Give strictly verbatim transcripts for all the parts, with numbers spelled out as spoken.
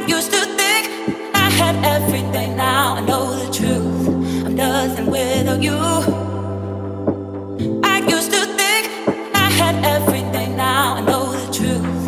used to think I had everything. Now I know the truth. I'm nothing without you. I used to think I had everything. Now I know the truth.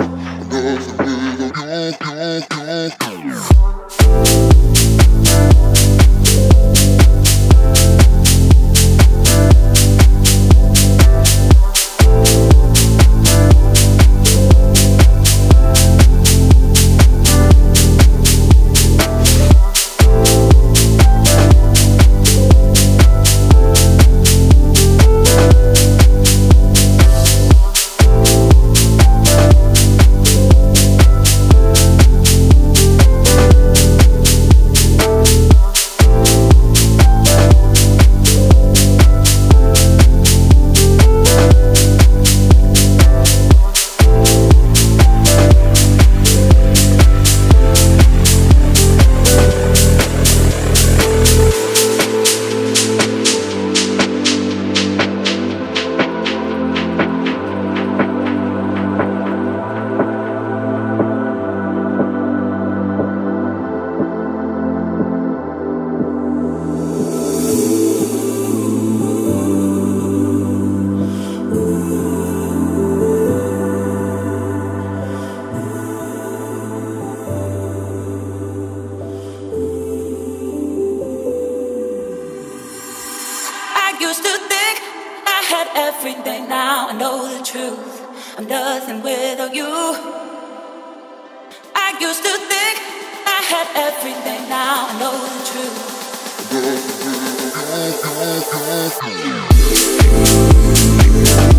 Used to think I had everything. Now I know the truth. I'm nothing without you. I used to think I had everything. Now I know the truth.